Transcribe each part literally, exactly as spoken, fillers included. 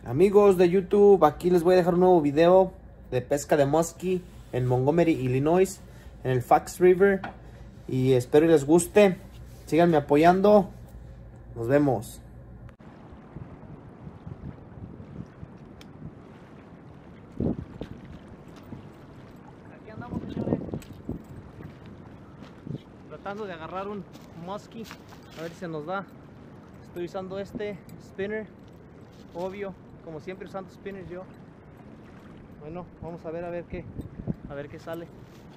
Amigos de YouTube, aquí les voy a dejar un nuevo video de pesca de muskie en Montgomery, Illinois, en el Fox River. Y espero que les guste. Síganme apoyando. Nos vemos. Aquí andamos, señores, tratando de agarrar un muskie. A ver si se nos da. Estoy usando este spinner, obvio, como siempre usando spinners yo. Bueno, vamos a ver a ver qué, a ver qué sale.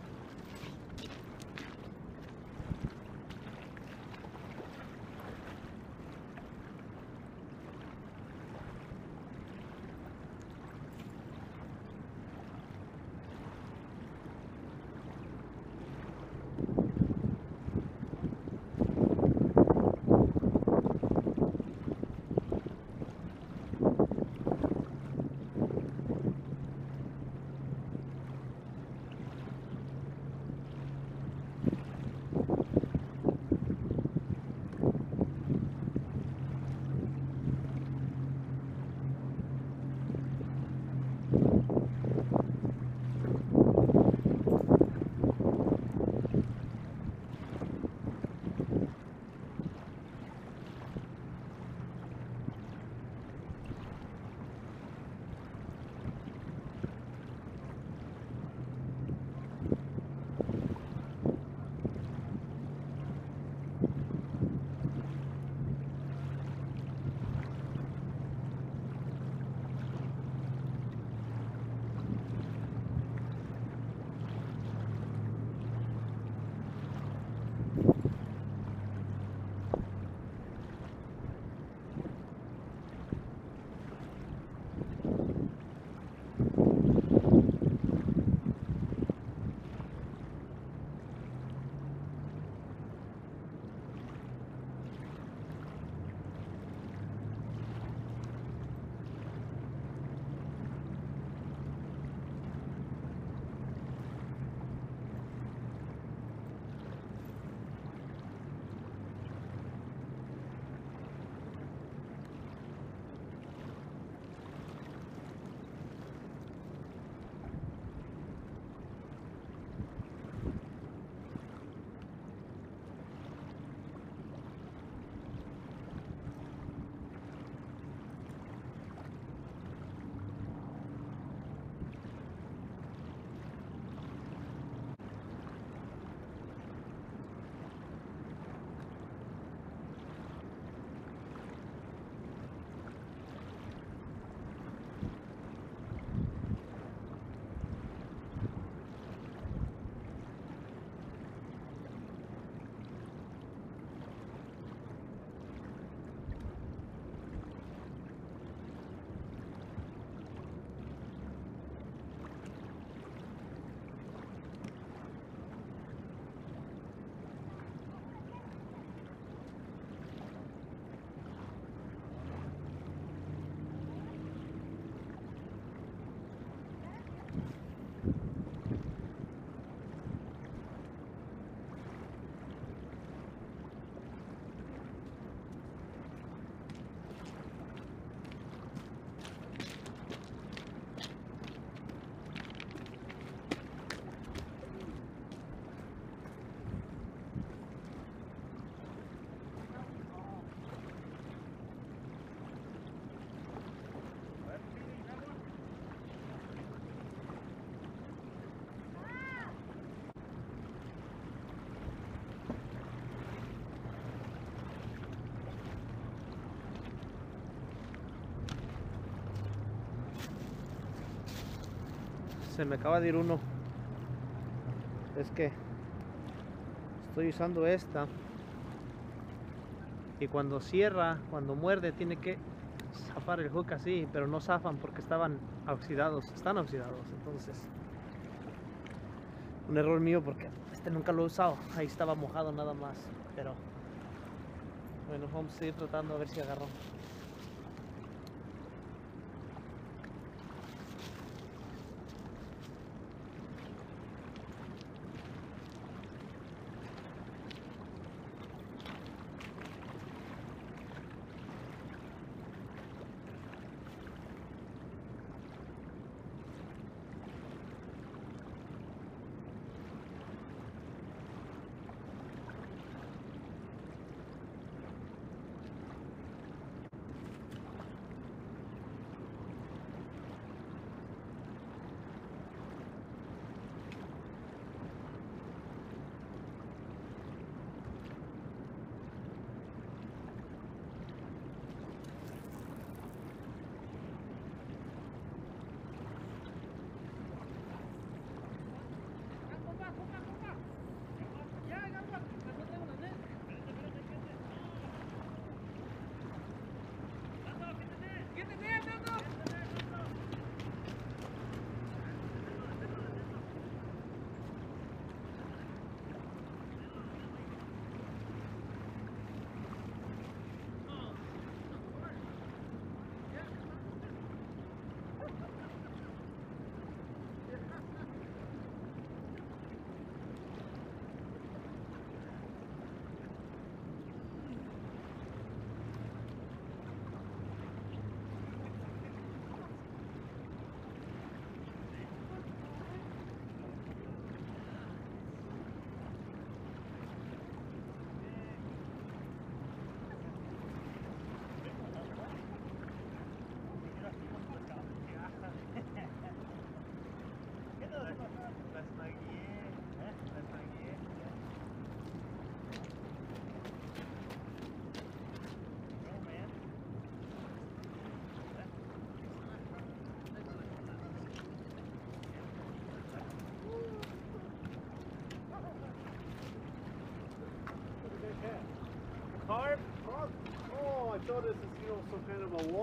Se me acaba de ir uno. Es que estoy usando esta y cuando cierra, cuando muerde, tiene que zafar el hook así, pero no zafan porque estaban oxidados, están oxidados. Entonces, un error mío porque este nunca lo he usado. Ahí estaba mojado nada más, pero bueno, vamos a seguir tratando a ver si agarro.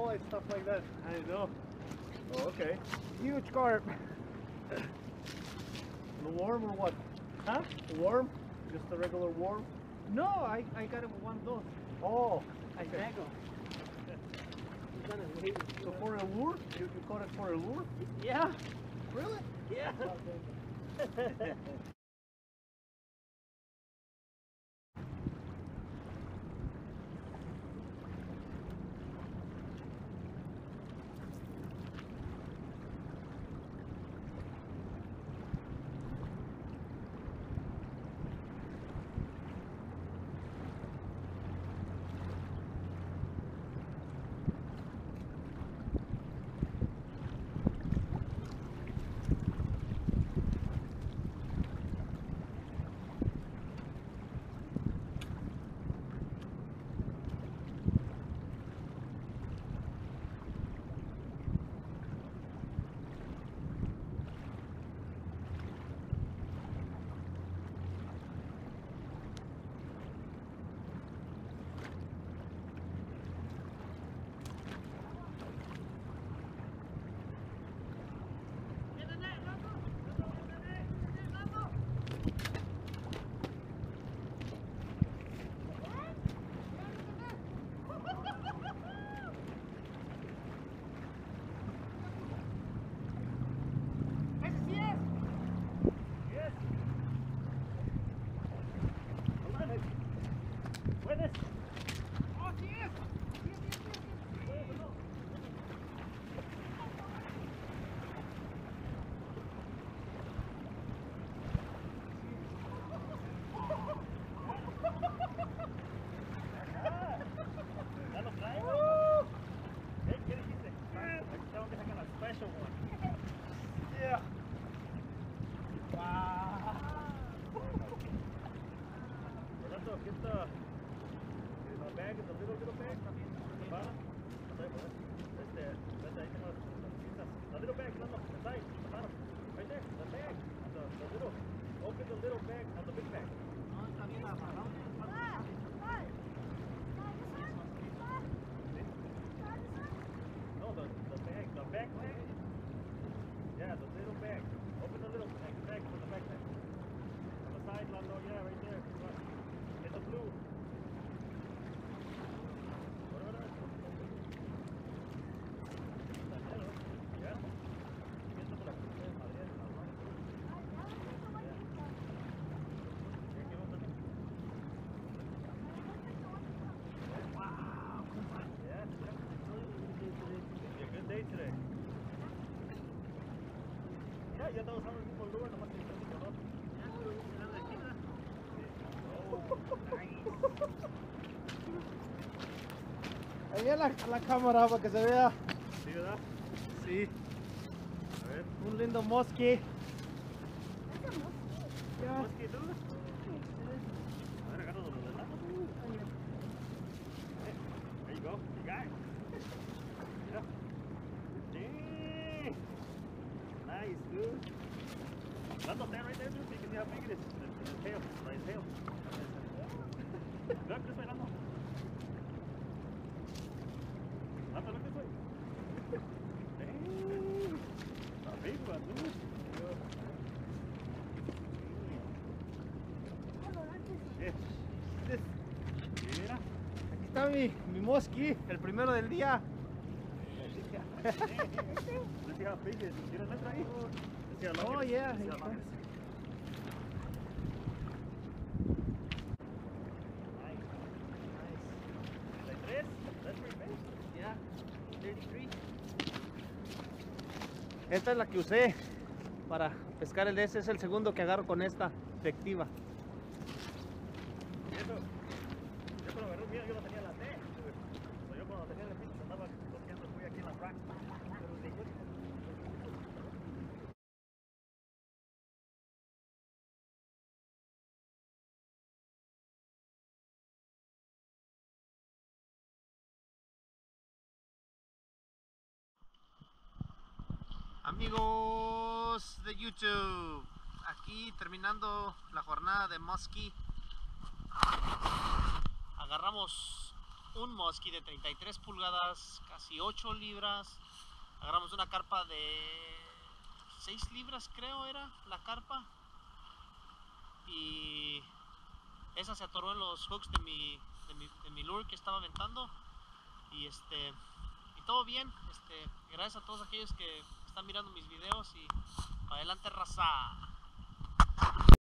like stuff like that. I know. Oh, okay. Huge carp. The worm or what? Huh? The worm? Just a regular worm? No, I, I got him one of those. Oh, I okay. snag him. He's on his way. So for a lure? You, you caught it for a lure? Yeah. Really? Yeah. Ya todos usando el mismo lure, nomás que el color. Ahí a la, a la cámara para que se vea. Sí, ¿verdad? Sí. A ver. Un lindo mosque. Ya. ¿Mosque tú? A ver, agarra los de lado. There you go. You got it. Yeah. Dang. Nice, dude. Lando, stand right there, dude, so you can see how big it is. The, the tail, by his tail. Look this way, Lando. Lando, look this way. Dang. A big one, dude. Yeah. Mira. Aquí está mi, mi mosque, el primero del día. Let's see how big it is. ¿Quieres entrar ahí? Let's see how long Oh, it is. yeah. Let's see how long it is. Nice. Like this? That's pretty big. Yeah, thirty-three. Esta es la que usé para pescar el de ese. Es el segundo que agarro con esta efectiva. Y eso, yo cuando agarré el mío, yo no tenía la T. So, yo cuando tenía el pinche andaba cogiendo muy aquí en la frac. Pero de good. Amigos de YouTube, aquí terminando la jornada de muskie, agarramos un muskie de treinta y tres pulgadas, casi ocho libras. Agarramos una carpa de seis libras, creo era la carpa. Y esa se atoró en los hooks de mi, de mi, de mi lure que estaba aventando. Y este y todo bien. Este, gracias a todos aquellos que están mirando mis videos y adelante, raza.